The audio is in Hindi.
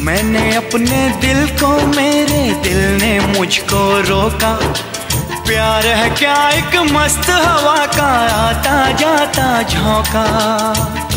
मैंने अपने दिल को, मेरे दिल ने मुझको रोका। प्यार है क्या एक मस्त हवा का, आता जाता झोंका।